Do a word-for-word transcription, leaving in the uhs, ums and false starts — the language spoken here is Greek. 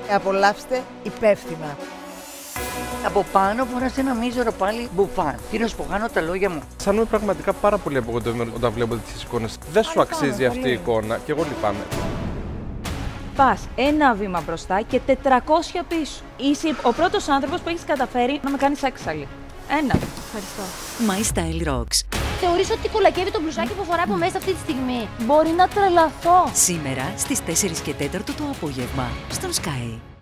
Απολαύστε υπεύθυνα. Από πάνω φοράς ένα μίζερο πάλι μπουφάν. Τι να σου πω, κάνω τα λόγια μου. Αισθάνομαι πραγματικά πάρα πολύ απογοητευμένο όταν βλέπω τις εικόνες. Δεν σου αξίζει αυτή η εικόνα και εγώ λυπάμαι. Πας ένα βήμα μπροστά και τετρακόσια πίσω. Είσαι ο πρώτος άνθρωπος που έχεις καταφέρει να με κάνεις έξαλλη. Ένα. Ευχαριστώ. My Style Rocks. Θεωρείς ότι κολακεύει το μπλουζάκι που φοράει από μέσα αυτή τη στιγμή? Μπορεί να τρελαθώ. Σήμερα στις τέσσερις και τέσσερα το απόγευμα στον Sky.